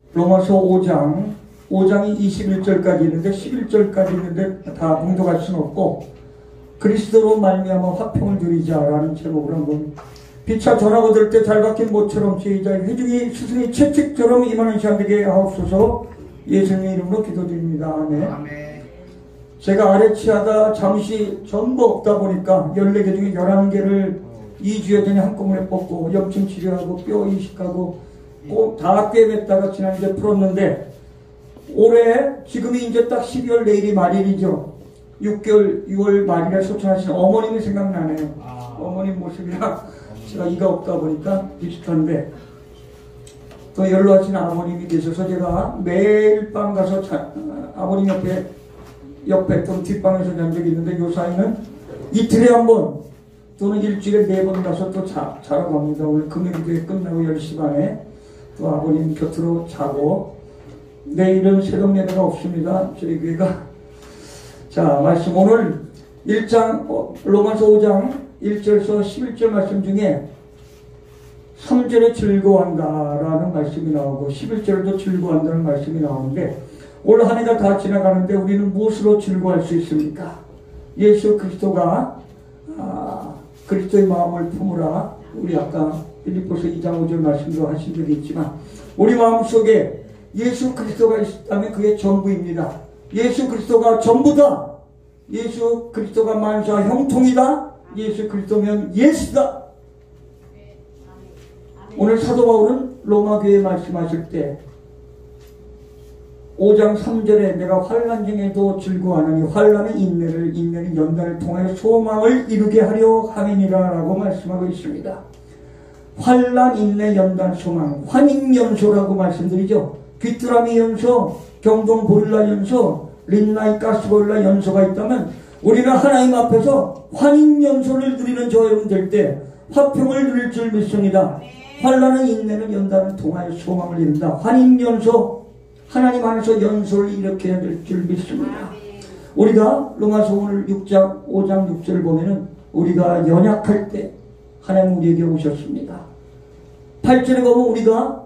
로마서 5장이 21절까지 있는데 11절까지 있는데 다 봉독할 수는 없고 그리스도로 말미암아 화평을 누리자라는 제목으로 한번 피차 전하고 들 때 잘 박힌 못처럼 제자의 회중이 스승의 채찍처럼 임하는 시간 되게 하옵소서. 예수님의 이름으로 기도드립니다. 아멘. 제가 아래치하다 잠시 전부 없다 보니까 14개 중에 11개를 2주여 전에 한꺼번에 뽑고 염증 치료하고 뼈 이식하고 꼭 다 꿰맸다가 지난주에 풀었는데 올해 지금이 이제 딱 12월 내일이 말일이죠. 6월 말일에 소천하신 어머님이 생각나네요. 어머님 모습이랑 제가 이가 없다 보니까 비슷한데 또 연로하신 아버님이 계셔서 제가 매일 밤 가서 아버님 옆에 좀 뒷방에서 잔 적이 있는데 요사이는 이틀에 한 번 또는 일주일에 4번 가서 또 자러 갑니다. 오늘 금요일에 끝나고 10시 반에 또 아버님 곁으로 자고 내일은 새벽 예배가 없습니다. 저희 교회가. 자, 말씀 오늘 1장 로마서 5장 1절에서 11절 말씀 중에 3절에 즐거워한다라는 말씀이 나오고 11절에도 즐거워한다는 말씀이 나오는데 올 한 해가 다 지나가는데 우리는 무엇으로 즐거워할 수 있습니까? 예수 그리스도가 그리스도의 마음을 품으라. 우리 아까 빌립보서 2장 5절 말씀도 하신 적이 있지만 우리 마음속에 예수 그리스도가 있다면 그게 전부입니다. 예수 그리스도가 전부다. 예수 그리스도가 만사 형통이다. 예수 그리스도면 예수다. 오늘 사도 바울은 로마교회에 말씀하실 때 5장 3절에 내가 환난 중에도 즐거워하느니 환난은 인내를 인내는 연단을 통하여 소망을 이루게 하려 함이니라 라고 말씀하고 있습니다. 환난, 인내, 연단, 소망, 환인연소라고 말씀드리죠. 귀뚜라미 연소, 경동 보일러 연소, 린나이 가스보일러 연소가 있다면 우리는 하나님 앞에서 환인연소를 누리는 저 여러분 될 때 화평을 누릴 줄 믿습니다. 환난은 인내는 연단을 통하여 소망을 이룬다. 환인연소, 하나님 안에서 연소를 일으켜야 될 줄 믿습니다. 우리가 로마서 오늘 5장 6절을 보면은 우리가 연약할 때 하나님 우리에게 오셨습니다. 8절에 보면 우리가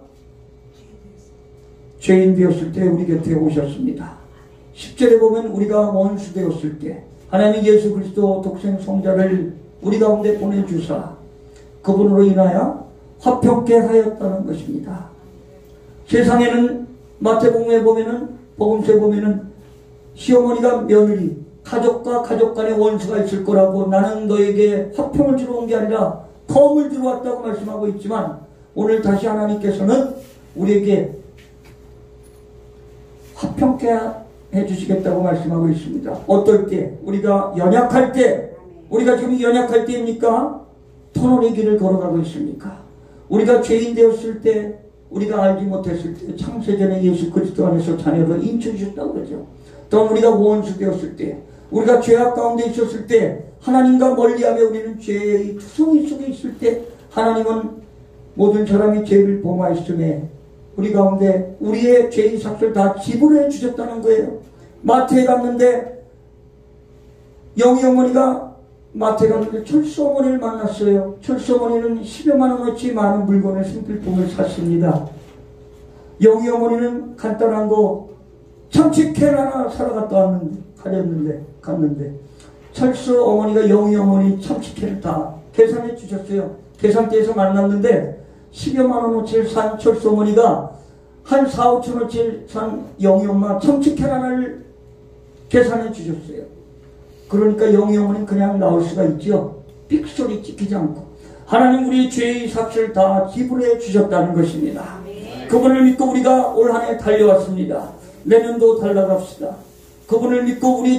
죄인 되었을 때 우리 곁에 오셨습니다. 10절에 보면 우리가 원수 되었을 때 하나님 예수 그리스도 독생 성자를 우리 가운데 보내주사 그분으로 인하여 화평케 하였다는 것입니다. 세상에는 마태복음에 보면은 복음서에 보면은 시어머니가 며느리 가족과 가족 간의 원수가 있을 거라고 나는 너에게 화평을 주러 온 게 아니라 검을 주러 왔다고 말씀하고 있지만 오늘 다시 하나님께서는 우리에게 화평케 해주시겠다고 말씀하고 있습니다. 어떨 때? 우리가 연약할 때, 우리가 지금 연약할 때입니까? 터널의 길을 걸어가고 있습니까? 우리가 죄인 되었을 때, 우리가 알지 못했을 때 창세전에 예수 그리스도 안에서 자녀로 인쳐주셨다고 그러죠. 또 우리가 원수 되었을 때, 우리가 죄악 가운데 있었을 때, 하나님과 멀리하며 우리는 죄의 투성이 속에 있을 때 하나님은 모든 사람이 죄를 범하였음에 우리 가운데 우리의 죄의 삭을 다 지불해 주셨다는 거예요. 마트에 갔는데 영희 어머니가 마트에 갔는데 철수 어머니를 만났어요. 철수 어머니는 10여만 원어치 많은 물건을 생필품을 샀습니다. 영희 어머니는 간단한 거 참치캔 하나 사러 갔는데 철수 어머니가 영희 어머니 참치캔을 다 계산해 주셨어요. 계산대에서 만났는데 10여만 원어치를 산 철수 어머니가 한 4, 5천 원어치를 산 영희 엄마 참치캔 하나를 계산해 주셨어요. 그러니까 영희 어머니는 그냥 나올 수가 있죠. 삑소리 찍히지 않고 하나님 우리의 죄의 삭을 다 지불해 주셨다는 것입니다. 그분을 믿고 우리가 올 한 해 달려왔습니다. 내년도 달려갑시다. 그분을 믿고 우리의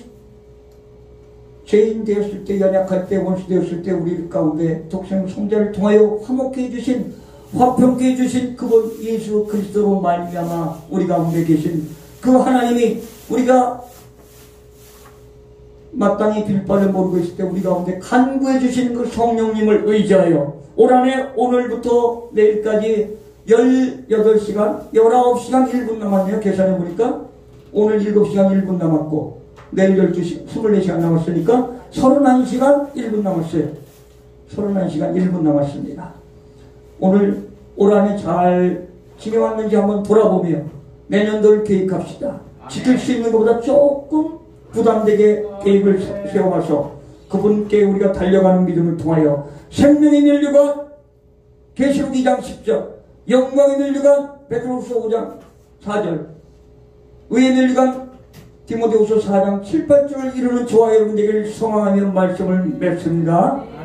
죄인 되었을 때, 연약할 때, 원수 되었을 때 우리 가운데 독생 성자를 통하여 화목해 해주신, 화평케 해주신 그분 예수 그리스도로 말미암아 우리 가운데 계신 그 하나님이 우리가 마땅히 빌바를 모르고 있을 때 우리 가운데 간구해 주신 그 성령님을 의지하여 올 한 해 오늘부터 내일까지 18시간, 19시간 1분 남았네요. 계산해 보니까 오늘 7시간 1분 남았고 내일 12시간, 24시간 남았으니까 31시간 1분 남았어요. 31시간 1분 남았습니다. 오늘 올 한 해 잘 지내왔는지 한번 돌아보며 내년도를 계획합시다. 지킬 수 있는 것보다 조금 부담되게 계획을 세워가서 그분께 우리가 달려가는 믿음을 통하여 생명의 면류관 계시록 2장 10절, 영광의 면류관 베드로후서 5장 4절, 의의 면류관 디모데후서 4장 7, 8절을 이루는 저와 여러분에게 성황하며 말씀을 맺습니다.